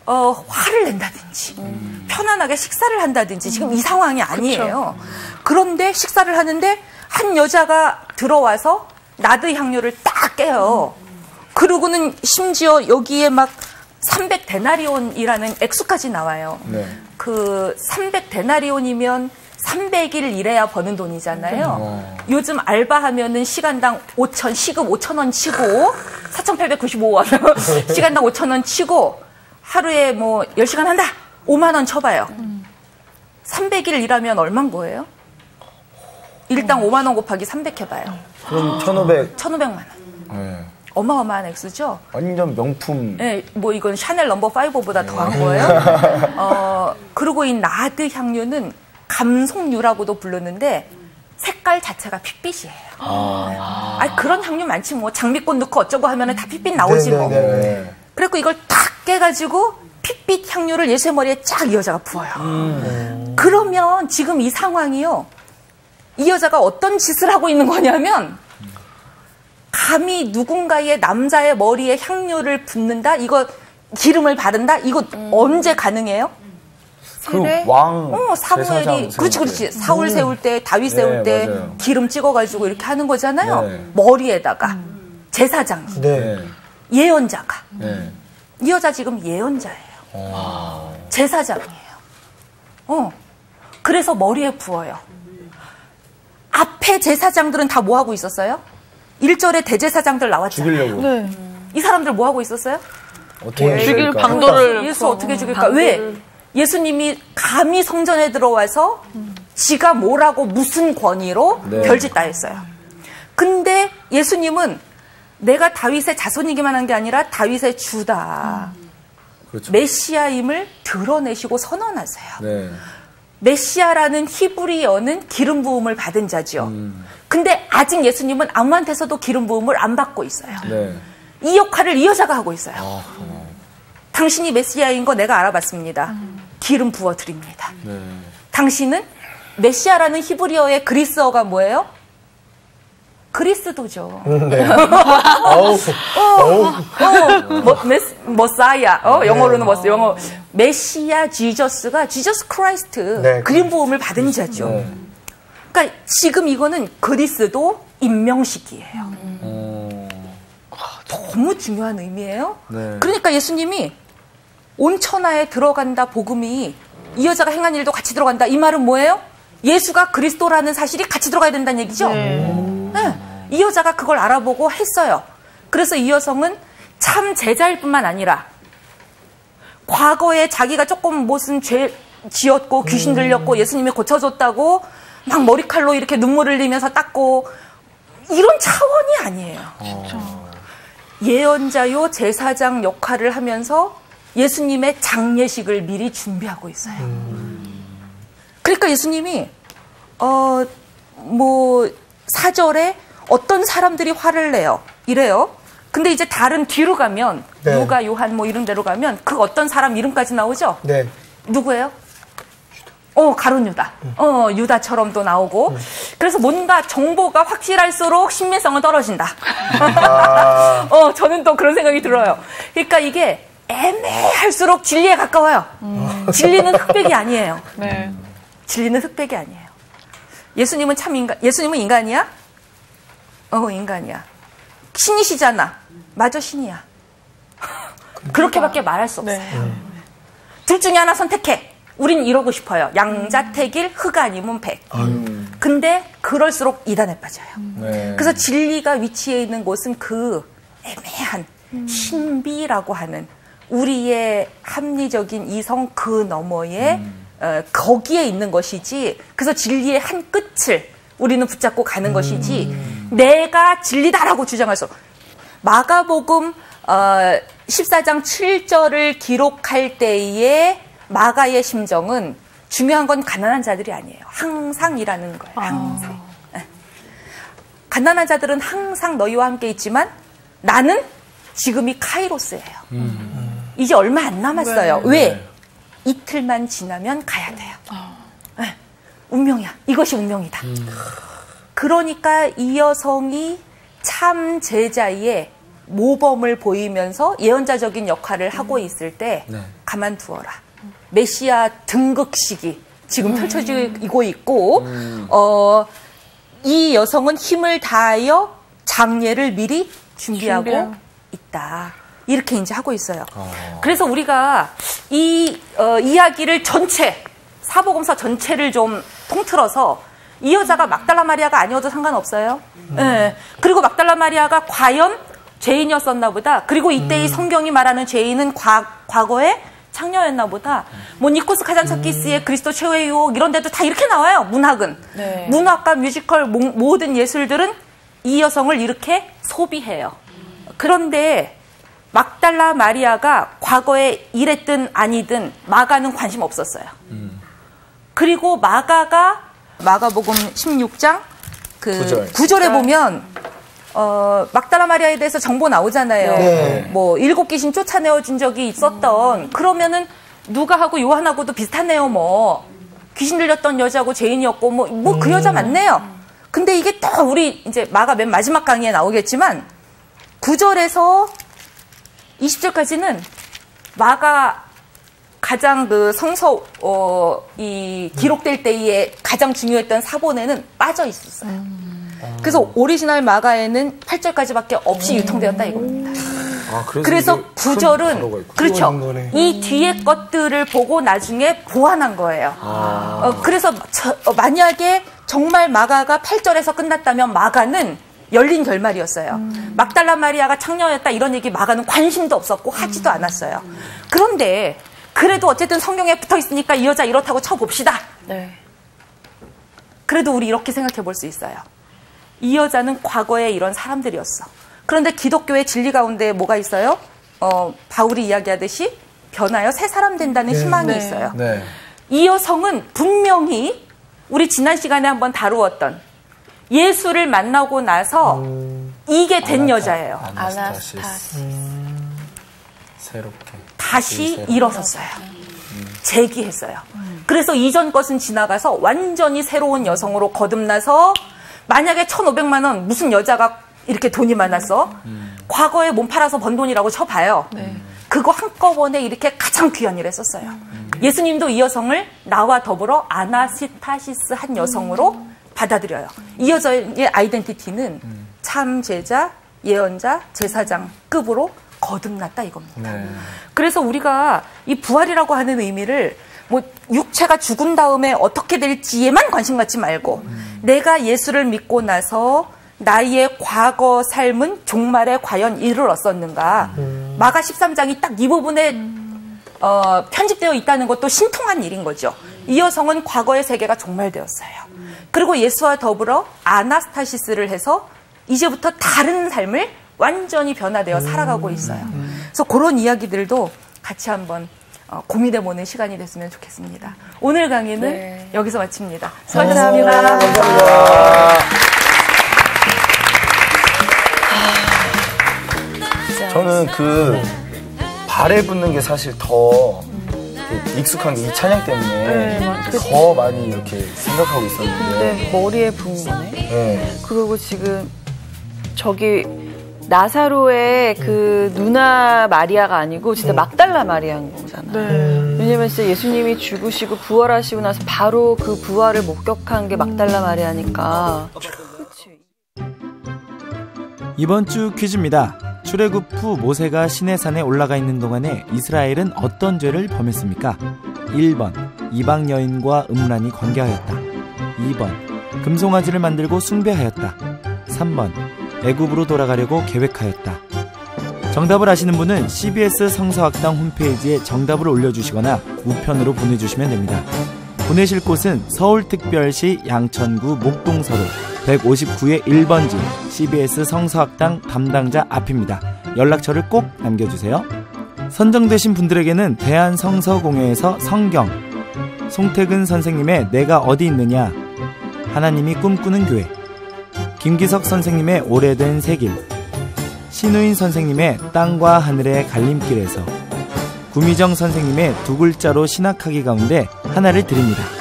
S1: 어, 화를 낸다든지 음. 편안하게 식사를 한다든지 지금 이 상황이 아니에요. 그쵸. 그런데 식사를 하는데 한 여자가 들어와서 나드 향료를 딱 깨요. 그러고는 심지어 여기에 막 삼백 데나리온이라는 액수까지 나와요. 네. 그 삼백 데나리온이면 삼백 일 일해야 버는 돈이잖아요. 어. 요즘 알바하면은 시간당 오천, 시급 오천 원 치고 사천팔백구십오 원 시간당 오천 원 치고 하루에 뭐 열 시간 한다. 오만 원 쳐봐요. 음. 삼백 일 일하면 얼만 거예요? 일당 오만 원 곱하기 삼백 해봐요.
S2: 그럼 천오백.
S1: 천오백만 원. 네. 어마어마한 액수죠?
S2: 완전 명품.
S1: 네, 뭐 이건 샤넬 넘버 파이브보다 네. 더한 거예요. 어, 그리고 이 나드 향료는 감송유라고도 부르는데 색깔 자체가 핏빛이에요. 아, 아 그런 향료 많지 뭐 장미꽃 넣고 어쩌고 하면은 다 핏빛 나오지 뭐. 그래갖고 이걸 탁 깨가지고 핏빛 향료를 예수의 머리에 쫙 이 여자가 부어요. 음. 그러면 지금 이 상황이요. 이 여자가 어떤 짓을 하고 있는 거냐면 감히 누군가의 남자의 머리에 향료를 붓는다? 이거 기름을 바른다? 이거 음. 언제 가능해요?
S2: 그 왕,
S1: 어, 사무엘이 그렇지 그렇지 사울 세울 때 다윗 세울 네, 때 맞아요. 기름 찍어가지고 이렇게 하는 거잖아요. 네. 머리에다가 음. 제사장이 네. 예언자가 네. 이 여자 지금 예언자예요. 오. 제사장이에요. 어 그래서 머리에 부어요. 앞에 제사장들은 다 뭐 하고 있었어요? 일 절에 대제사장들 나왔잖아요.
S2: 죽이려고. 네.
S1: 이 사람들 뭐 하고 있었어요?
S2: 어떻게
S4: 죽일 방도를
S1: 예수 어떻게 죽일까? 방도를. 왜? 예수님이 감히 성전에 들어와서 음. 지가 뭐라고 무슨 권위로 네. 별짓 다 했어요. 근데 예수님은 내가 다윗의 자손이기만 한 게 아니라 다윗의 주다. 음. 그렇죠. 메시아임을 드러내시고 선언하세요. 네. 메시아라는 히브리어는 기름 부음을 받은 자죠. 음. 근데 아직 예수님은 아무한테서도 기름 부음을 안 받고 있어요. 네. 이 역할을 이 여자가 하고 있어요. 아, 어. 당신이 메시아인 거 내가 알아봤습니다. 음. 기름 부어드립니다. 네. 당신은 메시아라는 히브리어의 그리스어가 뭐예요? 그리스도죠. 네. 어, 어, 뭐, 메스, 머사야. 어, 영어로는 뭐, 영어. 메시아 지저스가 지저스 크라이스트. 네. 기름 부음을 받은 자죠. 네. 그러니까 지금 이거는 그리스도 임명식이에요. 음. 너무 중요한 의미예요. 네. 그러니까 예수님이 온 천하에 들어간다 복음이 이 여자가 행한 일도 같이 들어간다. 이 말은 뭐예요? 예수가 그리스도라는 사실이 같이 들어가야 된다는 얘기죠. 네. 네. 이 여자가 그걸 알아보고 했어요. 그래서 이 여성은 참 제자일 뿐만 아니라 과거에 자기가 조금 무슨 죄 지었고 귀신 들렸고 예수님이 고쳐줬다고 막 머리칼로 이렇게 눈물을 흘리면서 닦고 이런 차원이 아니에요. 진짜. 예언자요 제사장 역할을 하면서 예수님의 장례식을 미리 준비하고 있어요. 음. 그러니까 예수님이 어, 뭐 사 절에 어떤 사람들이 화를 내요. 이래요. 근데 이제 다른 뒤로 가면 네. 누가 요한 뭐 이런 데로 가면 그 어떤 사람 이름까지 나오죠? 네. 누구예요? 어, 가룟 유다. 어, 유다처럼도 나오고. 음. 그래서 뭔가 정보가 확실할수록 신빙성은 떨어진다. 아. 어, 저는 또 그런 생각이 들어요. 그러니까 이게 애매할수록 진리에 가까워요. 음. 진리는 흑백이 아니에요. 네. 진리는 흑백이 아니에요. 예수님은 참 인간, 예수님은 인간이야? 어, 인간이야. 신이시잖아. 맞아, 신이야. 그렇게밖에 말할 수 없어요. 네. 둘 중에 하나 선택해. 우린 이러고 싶어요. 양자택일, 흑 아니면 백. 음. 근데 그럴수록 이단에 빠져요. 네. 그래서 진리가 위치해 있는 곳은 그 애매한 음. 신비라고 하는 우리의 합리적인 이성 그 너머에 음. 어, 거기에 있는 것이지. 그래서 진리의 한 끝을 우리는 붙잡고 가는 음. 것이지. 내가 진리다라고 주장할 수 없어요. 마가복음 어, 십사 장 칠 절을 기록할 때에 마가의 심정은 중요한 건 가난한 자들이 아니에요. 항상이라는 거예요. 항상. 아. 가난한 자들은 항상 너희와 함께 있지만 나는 지금이 카이로스예요. 음. 이제 얼마 안 남았어요. 네. 왜? 네. 이틀만 지나면 가야 돼요. 아. 네. 운명이야. 이것이 운명이다. 음. 그러니까 이 여성이 참 제자의 모범을 보이면서 예언자적인 역할을 하고 있을 때 네. 가만두어라. 메시아 등극식이 지금 펼쳐지고 있고 음. 어, 이 여성은 힘을 다하여 장례를 미리 준비하고 준비하고. 있다. 이렇게 이제 하고 있어요. 어. 그래서 우리가 이 어, 이야기를 전체 사복음서 전체를 좀 통틀어서 이 여자가 막달라 마리아가 아니어도 상관없어요. 음. 네. 그리고 막달라 마리아가 과연 죄인이었었나 보다. 그리고 이때 음. 이 성경이 말하는 죄인은 과, 과거에 창녀였나 보다. 뭐 니코스 카잔차키스의 음. 그리스도 최후의 유혹 이런 데도 다 이렇게 나와요. 문학은. 네. 문학과 뮤지컬 모, 모든 예술들은 이 여성을 이렇게 소비해요. 그런데 막달라 마리아가 과거에 이랬든 아니든 마가는 관심 없었어요. 음. 그리고 마가가 마가복음 십육 장 그 구절. 구절에 보면 어, 막달라 마리아에 대해서 정보 나오잖아요. 네. 뭐 일곱 귀신 쫓아내어 준 적이 있었던 음. 그러면은 누가하고 요한하고도 비슷하네요. 뭐 귀신 들렸던 여자고 죄인이었고 뭐 뭐 그 음. 여자 맞네요. 근데 이게 또 우리 이제 마가 맨 마지막 강의에 나오겠지만 구절에서 이십 절까지는 마가 가장 그 성서 어, 이 기록될 때에 가장 중요했던 사본에는 빠져 있었어요. 음. 그래서 오리지널 마가에는 팔 절까지밖에 없이 음. 유통되었다 이겁니다. 아, 그래서, 그래서 구 절은 그렇죠. 이 뒤에 것들을 보고 나중에 보완한 거예요. 아. 어, 그래서 저, 어, 만약에 정말 마가가 팔 절에서 끝났다면 마가는 열린 결말이었어요. 음. 막달라 마리아가 창녀였다 이런 얘기 마가는 관심도 없었고 하지도 음. 않았어요. 그런데 그래도 어쨌든 성경에 붙어 있으니까 이 여자 이렇다고 쳐봅시다. 네. 그래도 우리 이렇게 생각해 볼 수 있어요. 이 여자는 과거에 이런 사람들이었어. 그런데 기독교의 진리 가운데 뭐가 있어요? 어, 바울이 이야기하듯이 변하여 새 사람 된다는 네. 희망이 네. 있어요. 네. 이 여성은 분명히 우리 지난 시간에 한번 다루었던 예수를 만나고 나서 음, 이게 된 아나타, 여자예요.
S2: 아나스타시스. 음, 새롭게
S1: 다시 새롭게. 일어섰어요. 음. 재기했어요. 음. 그래서 이전 것은 지나가서 완전히 새로운 여성으로 거듭나서 만약에 천오백만 원 무슨 여자가 이렇게 돈이 많았어? 음. 과거에 몸 팔아서 번 돈이라고 쳐봐요. 네. 그거 한꺼번에 이렇게 가장 귀한 일에 썼어요. 음. 예수님도 이 여성을 나와 더불어 아나스타시스 한 여성으로 음. 받아들여요. 이 여자의 아이덴티티는 음. 참 제자, 예언자, 제사장급으로 거듭났다 이겁니다. 네. 그래서 우리가 이 부활이라고 하는 의미를 뭐 육체가 죽은 다음에 어떻게 될지에만 관심 갖지 말고 음. 내가 예수를 믿고 나서 나의 과거 삶은 종말에 과연 이르렀었는가. 음. 마가 십삼 장이 딱 이 부분에 음. 어, 편집되어 있다는 것도 신통한 일인 거죠. 이 여성은 과거의 세계가 종말되었어요. 음. 그리고 예수와 더불어 아나스타시스를 해서 이제부터 다른 삶을 완전히 변화되어 음. 살아가고 있어요. 음. 그래서 그런 이야기들도 같이 한번 어, 고민해보는 시간이 됐으면 좋겠습니다. 오늘 강의는 네. 여기서 마칩니다. 수고하셨습니다.
S2: 감사합니다. 감사합니다. 저는 그 발에 붙는 게 사실 더 익숙한 게 이 찬양 때문에 네, 더 많이 이렇게 생각하고 있었는데
S4: 네, 머리에 붙은 거네. 네. 그리고 지금 저기 나사로의 그 누나 마리아가 아니고 진짜 막달라 마리아인 거잖아요. 네. 왜냐면 진짜 예수님이 죽으시고 부활하시고 나서 바로 그 부활을 목격한 게 막달라 마리아니까. 그치.
S7: 이번 주 퀴즈입니다. 출애굽 후 모세가 시내산에 올라가 있는 동안에 이스라엘은 어떤 죄를 범했습니까? 일 번 이방 여인과 음란히 관계하였다. 이 번 금송아지를 만들고 숭배하였다. 삼 번 애굽으로 돌아가려고 계획하였다. 정답을 아시는 분은 씨비에스 성서학당 홈페이지에 정답을 올려주시거나 우편으로 보내주시면 됩니다. 보내실 곳은 서울특별시 양천구 목동서로 백오십구 의 일 번지 씨비에스 성서학당 담당자 앞입니다. 연락처를 꼭 남겨주세요. 선정되신 분들에게는 대한성서공회에서 성경, 송태근 선생님의 내가 어디 있느냐, 하나님이 꿈꾸는 교회, 김기석 선생님의 오래된 새길, 신우인 선생님의 땅과 하늘의 갈림길에서, 구미정 선생님의 두 글자로 신학하기 가운데 하나를 드립니다.